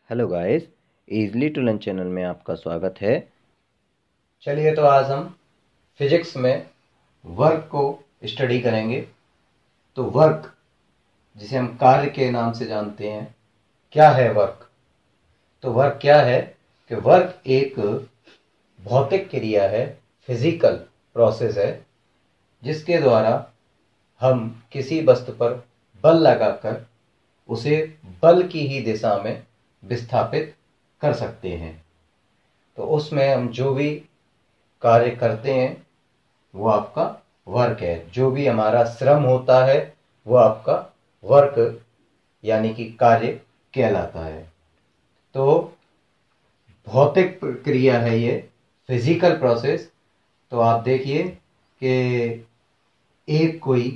Hello guys, easily to learn channel में आपका स्वागत है। चलिए तो आज हम फिजिक्स में वर्क को स्टडी करेंगे। तो वर्क, जिसे हम कार्य के नाम से जानते हैं, क्या है वर्क? तो वर्क क्या है कि वर्क एक भौतिक क्रिया है, फिजिकल प्रोसेस है, जिसके द्वारा हम किसी वस्तु पर बल लगाकर उसे बल की ही दिशा में विस्थापित कर सकते हैं। तो उसमें हम जो भी कार्य करते हैं वो आपका वर्क है। जो भी हमारा श्रम होता है वो आपका वर्क यानी कि कार्य कहलाता है। तो भौतिक क्रिया है ये, फिजिकल प्रोसेस। तो आप देखिए कि एक कोई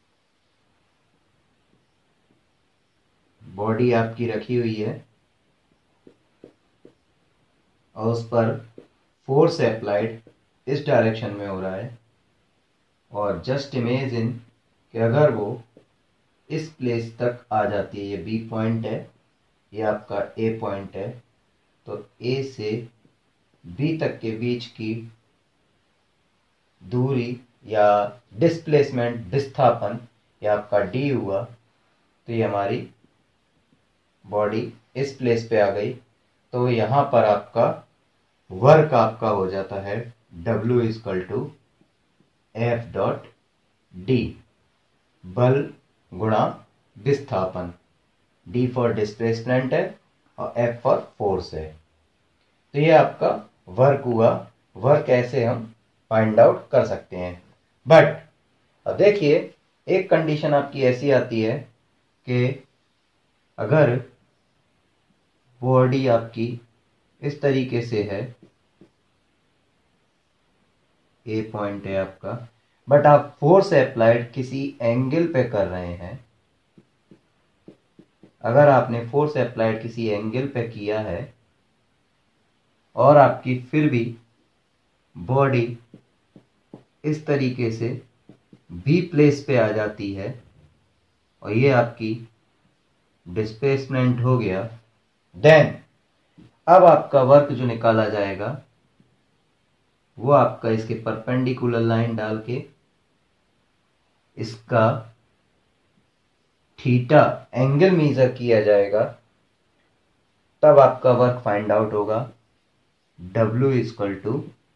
बॉडी आपकी रखी हुई है और उस पर फोर्स अप्लाइड इस डायरेक्शन में हो रहा है, और जस्ट इमेजिन कि अगर वो इस प्लेस तक आ जाती है, ये बी पॉइंट है, ये आपका ए पॉइंट है, तो ए से बी तक के बीच की दूरी या डिस्प्लेसमेंट, विस्थापन, ये आपका डी हुआ। तो ये हमारी बॉडी इस प्लेस पे आ गई। तो यहाँ पर आपका वर्क आपका हो जाता है W equal to F dot D, बल गुणा विस्थापन। D फॉर डिस्प्लेसमेंट है और F फॉर फोर्स है। तो ये आपका वर्क हुआ। वर्क ऐसे हम फाइंड आउट कर सकते हैं। बट अब देखिए, एक कंडीशन आपकी ऐसी आती है कि अगर बॉडी आपकी इस तरीके से है, ए पॉइंट है आपका, बट आप फोर्स अप्लाइड किसी एंगल पे कर रहे हैं। अगर आपने फोर्स अप्लाइड किसी एंगल पे किया है और आपकी फिर भी बॉडी इस तरीके से बी प्लेस पे आ जाती है और ये आपकी डिस्प्लेसमेंट हो गया, देन अब आपका वर्क जो निकाला जाएगा वो आपका इसके परपेंडिकुलर लाइन डाल के इसका थीटा एंगल मेजर किया जाएगा, तब आपका वर्क फाइंड आउट होगा। W equal to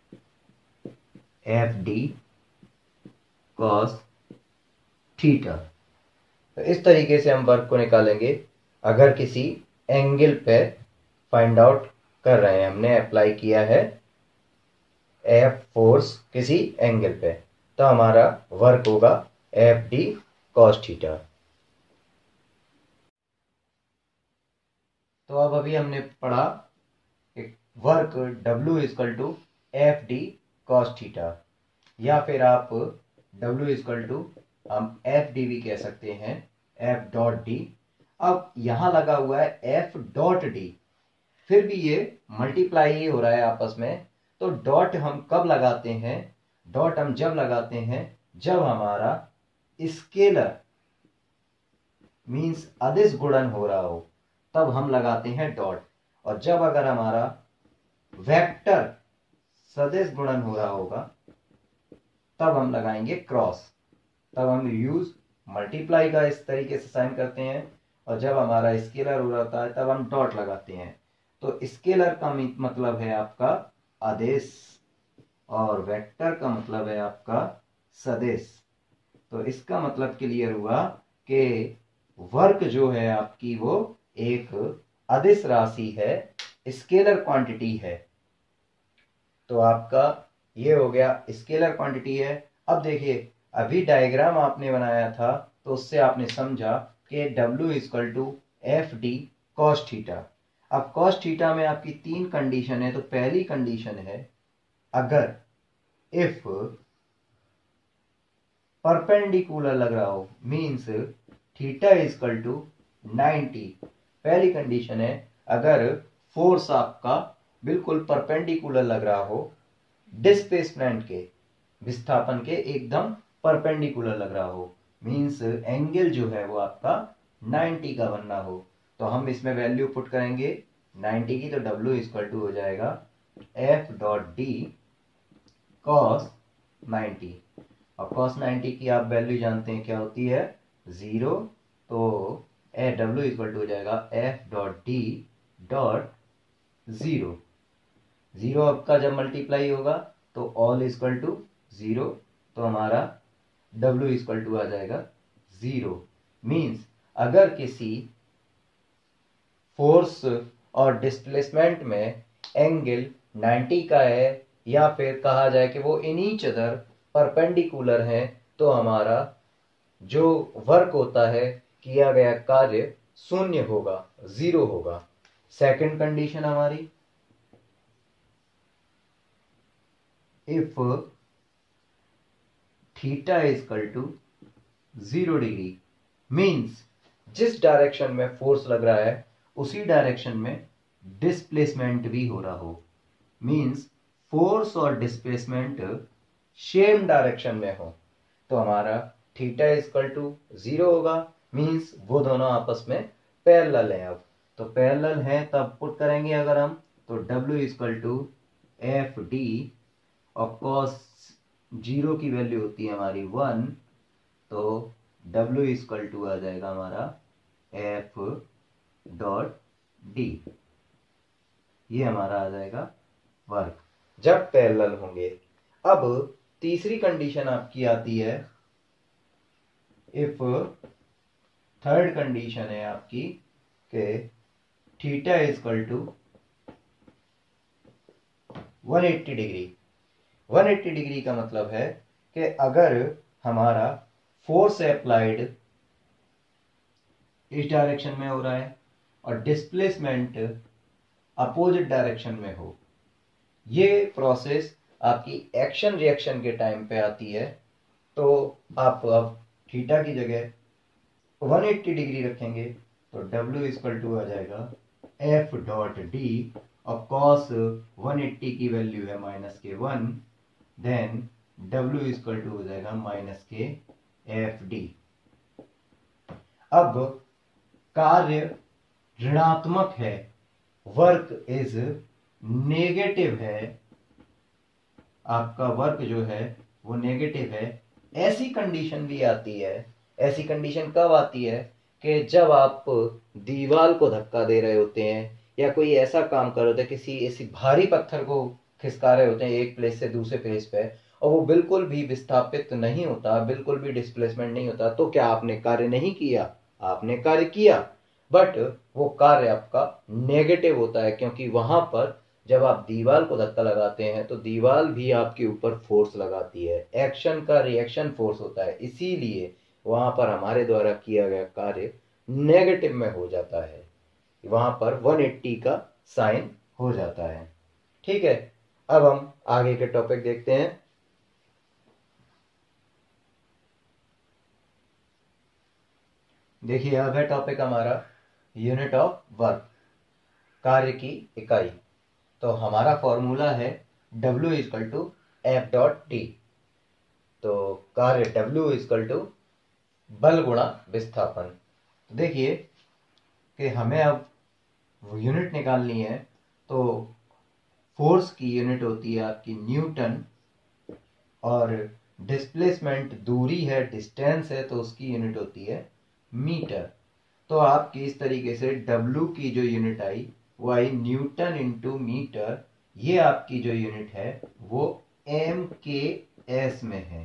F D cos theta. तो इस तरीके से हम वर्क को निकालेंगे अगर किसी एंगल पे फाइंड आउट कर रहे हैं। हमने अप्लाई किया है एफ फोर्स किसी एंगल पे, तो हमारा वर्क होगा एफ डी कॉस थीटा। तो अब अभी हमने पढ़ा कि work W equal to F D cos theta, या फिर आप W इक्वल टू हम एफ डी भी कह सकते हैं, एफ डॉट डी। अब यहां लगा हुआ है एफ डॉट डी, फिर भी ये मल्टीप्लाई ही हो रहा है आपस में। तो डॉट हम कब लगाते हैं? डॉट हम जब लगाते हैं जब हमारा स्केलर मीन्स अदिश गुणन हो रहा हो, तब हम लगाते हैं डॉट। और जब अगर हमारा वेक्टर सदिश गुणन हो रहा होगा तब हम लगाएंगे क्रॉस। तब हम यूज मल्टीप्लाई का इस तरीके से साइन करते हैं, और जब हमारा स्केलर हो रहा है तब हम डॉट लगाते हैं। तो स्केलर का मतलब है आपका आदेश और वेक्टर का मतलब है आपका सदिश। तो इसका मतलब क्लियर हुआ कि वर्क जो है आपकी वो एक अदिश राशि है, स्केलर क्वांटिटी है। तो आपका ये हो गया स्केलर क्वांटिटी है। अब देखिए, अभी डायग्राम आपने बनाया था तो उससे आपने समझा कि W equal to F D cos theta. अब कॉस थीटा में आपकी तीन कंडीशन है। तो पहली कंडीशन है अगर इफ परपेंडिकुलर लग रहा हो, मीन्स थीटा इक्वल टू 90। पहली कंडीशन है अगर फोर्स आपका बिल्कुल परपेंडिकुलर लग रहा हो, डिस्प्लेसमेंट के, विस्थापन के एकदम परपेंडिकुलर लग रहा हो, मीन्स एंगल जो है वो आपका 90 का बनना हो। तो हम इसमें वैल्यू पुट करेंगे 90 की, तो W इक्वल टू हो जाएगा F.D cos 90। और cos 90 की आप वैल्यू जानते हैं क्या होती है, 0। तो W इक्वल टू हो जाएगा F.D डॉट 0। 0 आपका जब मल्टीप्लाई होगा तो ऑल इक्वल टू 0, तो हमारा W इक्वल टू आ जाएगा 0। मीन्स अगर किसी फोर्स और डिस्प्लेसमेंट में एंगल 90 का है, या फिर कहा जाए कि वो इन ईच अदर परपेंडिकुलर है, तो हमारा जो वर्क होता है, किया गया कार्य शून्य होगा, 0 होगा। सेकंड कंडीशन हमारी, if theta equal to 0 degree, means जिस डायरेक्शन में फोर्स लग रहा है उसी डायरेक्शन में डिस्प्लेसमेंट भी हो रहा हो, मीन्स फोर्स और डिस्प्लेसमेंट सेम डायरेक्शन में हो, तो हमारा थीटा इक्वल टू 0 होगा। मीन्स वो दोनों आपस में पैरेलल है। अब तो पैरेलल है तब पुट करेंगे अगर हम, तो W equal to F D, और cos 0 की वैल्यू होती है हमारी 1, तो W इक्वल टू आ जाएगा हमारा F.D। ये हमारा आ जाएगा वर्क जब पैरेलल होंगे। अब तीसरी कंडीशन आपकी आती है, इफ थर्ड कंडीशन है आपकी कि theta equal to 180 degree. 180 degree का मतलब है कि अगर हमारा फोर्स अप्लाइड इस डायरेक्शन में हो रहा है और डिस्प्लेसमेंट अपोजिट डायरेक्शन में हो, ये प्रोसेस आपकी एक्शन रिएक्शन के टाइम पे आती है। तो आप अब थीटा की जगह 180 डिग्री रखेंगे, तो W इक्वल टू आ जाएगा F.D, और cos 180 की वैल्यू है -1, देन W इक्वल टू हो जाएगा -F.D। अब कार्य ऋणात्मक है, वर्क इज नेगेटिव है, आपका वर्क जो है वो नेगेटिव है। ऐसी कंडीशन भी आती है। ऐसी कंडीशन कब आती है कि जब आप दीवार को धक्का दे रहे होते हैं, या कोई ऐसा काम कर रहे होते हैं, किसी ऐसी भारी पत्थर को खिसका रहे होते हैं एक प्लेस से दूसरे प्लेस पे, और वो बिल्कुल भी विस्थापित नहीं होता, बिल्कुल भी डिस्प्लेसमेंट नहीं होता, तो क्या आपने कार्य नहीं किया? आपने कार्य किया, बट वो कार्य आपका नेगेटिव होता है, क्योंकि वहां पर जब आप दीवार को धक्का लगाते हैं तो दीवार भी आपके ऊपर फोर्स लगाती है। एक्शन का रिएक्शन फोर्स होता है, इसीलिए वहां पर हमारे द्वारा किया गया कार्य नेगेटिव में हो जाता है, वहां पर 180 का साइन हो जाता है। ठीक है, अब हम आगे के टॉपिक देखते हैं। देखिए, अब है टॉपिक हमारा यूनिट ऑफ वर्क, कार्य की इकाई। तो हमारा फॉर्मूला है W इक्वल टू F.D। तो कार्य W इक्वल टू बल गुणा विस्थापन। तो देखिए कि हमें अब यूनिट निकालनी है, तो फोर्स की यूनिट होती है आपकी न्यूटन, और डिस्प्लेसमेंट दूरी है, डिस्टेंस है, तो उसकी यूनिट होती है मीटर। तो आपकी इस तरीके से W की जो यूनिट आई वो आई न्यूटन इंटू मीटर। ये आपकी जो यूनिट है वो MKS में है।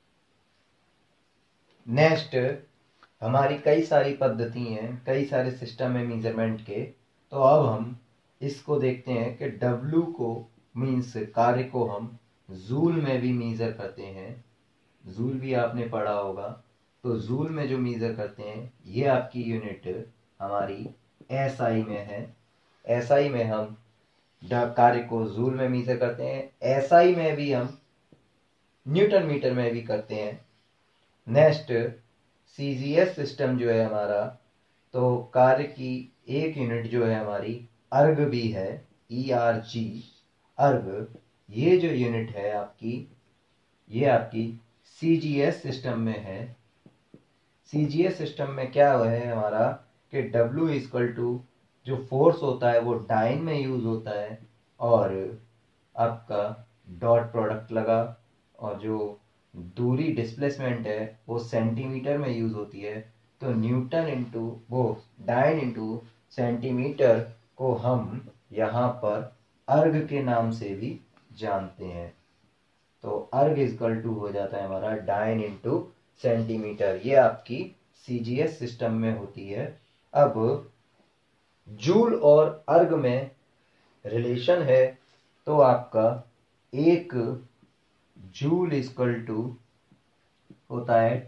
नेक्स्ट, हमारी कई सारी पद्धति हैं, कई सारे सिस्टम है मेजरमेंट के। तो अब हम इसको देखते हैं कि W को मीन्स कार्य को हम जूल में भी मेजर करते हैं। जूल भी आपने पढ़ा होगा। तो जूल में जो मेजर करते हैं, ये आपकी यूनिट हमारी SI में है। SI में हम कार्य को जूल में मेजर करते हैं, SI में भी हम न्यूटन मीटर में भी करते हैं। नेक्स्ट, CGS सिस्टम जो है हमारा, तो कार्य की एक यूनिट जो है हमारी अर्ग भी है, ERG अर्ग। ये जो यूनिट है आपकी, ये आपकी CGS सिस्टम में है। CGS सिस्टम में क्या है हमारा कि W इक्वल टू जो फोर्स होता है वो डाइन में यूज होता है और आपका डॉट प्रोडक्ट लगा, और जो दूरी डिस्प्लेसमेंट है वो सेंटीमीटर में यूज होती है। तो न्यूटन इंटू वो डाइन इंटू सेंटीमीटर को हम यहाँ पर अर्ग के नाम से भी जानते हैं। तो अर्ग इजकल टू हो जाता है हमारा डाइन इंटू सेंटीमीटर। ये आपकी सीजीएस सिस्टम में होती है। अब जूल और अर्ग में रिलेशन है, तो आपका एक जूल इजकल टू होता है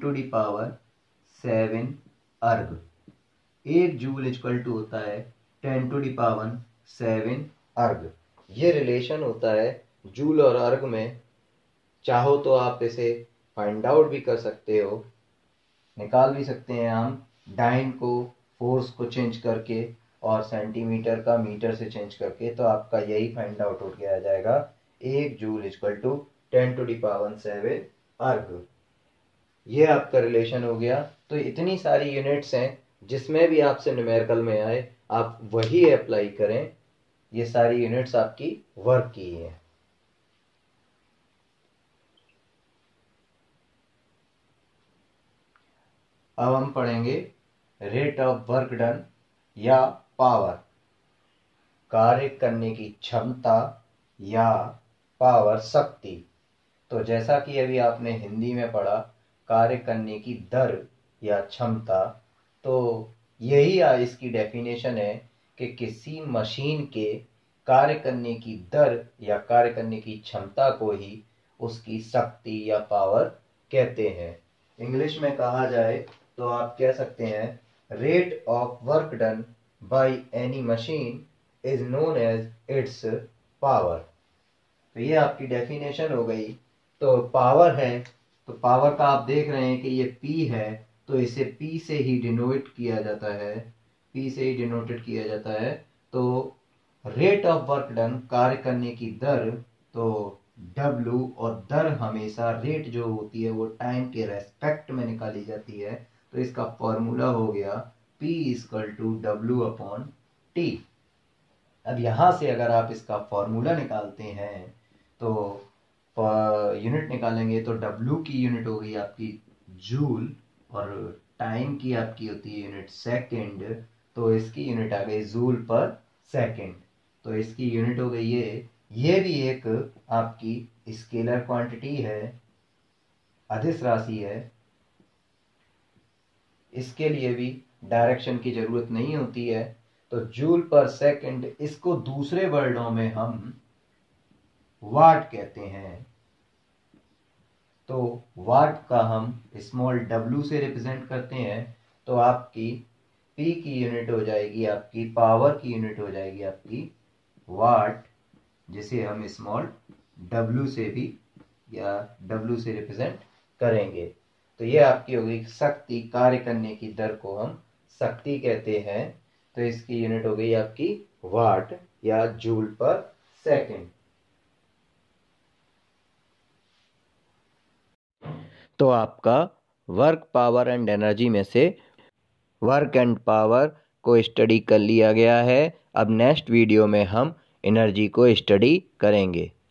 10⁻⁷ अर्ग। एक जूल इजकल टू होता है 10⁻⁷ अर्ग। ये रिलेशन होता है जूल और अर्ग में। चाहो तो आप इसे फाइंड आउट भी कर सकते हो, निकाल भी सकते हैं हम डाइन को फोर्स को चेंज करके और सेंटीमीटर का मीटर से चेंज करके। तो आपका यही फाइंड आउट हो के आ जाएगा, एक जूल इजकल टू 10⁻⁷ अर्ग। ये आपका रिलेशन हो गया। तो इतनी सारी यूनिट्स हैं, जिसमें भी आपसे न्यूमेरिकल में आए आप वही अप्लाई करें। ये सारी यूनिट्स आपकी वर्क की है। अब हम पढ़ेंगे रेट ऑफ वर्क डन या पावर, कार्य करने की क्षमता या पावर, शक्ति। तो जैसा कि अभी आपने हिंदी में पढ़ा कार्य करने की दर या क्षमता, तो यही इसकी डेफिनेशन है कि किसी मशीन के कार्य करने की दर या कार्य करने की क्षमता को ही उसकी शक्ति या पावर कहते हैं। इंग्लिश में कहा जाए तो आप कह सकते हैं rate of work done by any machine is known as its power. तो ये आपकी डेफिनेशन हो गई। तो पावर है, तो पावर का आप देख रहे हैं कि ये P है, तो इसे P से ही डिनोट किया जाता है, P से ही डिनोटेड किया जाता है। तो रेट ऑफ वर्क डन कार्य करने की दर, तो W, और दर हमेशा रेट जो होती है वो टाइम के रेस्पेक्ट में निकाली जाती है। तो इसका फॉर्मूला हो गया P इक्वल टू W/T। अब यहाँ से अगर आप इसका फॉर्मूला निकालते हैं तो यूनिट निकालेंगे, तो W की यूनिट हो गई आपकी जूल और टाइम की आपकी होती है यूनिट सेकंड। तो इसकी यूनिट आ गई जूल पर सेकंड। तो इसकी यूनिट हो गई ये भी एक आपकी स्केलर क्वांटिटी है, अदिश राशि है। इसके लिए भी डायरेक्शन की जरूरत नहीं होती है। तो जूल पर सेकंड, इसको दूसरे वर्डों में हम वाट कहते हैं। तो वाट का हम स्मॉल w से रिप्रेजेंट करते हैं। तो आपकी P की यूनिट हो जाएगी, आपकी पावर की यूनिट हो जाएगी आपकी वाट, जिसे हम स्मॉल w से भी या w से रिप्रेजेंट करेंगे। तो ये आपकी हो गई शक्ति, कार्य करने की दर को हम शक्ति कहते हैं। तो इसकी यूनिट हो गई आपकी वाट या जूल पर सेकंड। तो आपका वर्क, पावर एंड एनर्जी में से वर्क एंड पावर को स्टडी कर लिया गया है। अब नेक्स्ट वीडियो में हम एनर्जी को स्टडी करेंगे।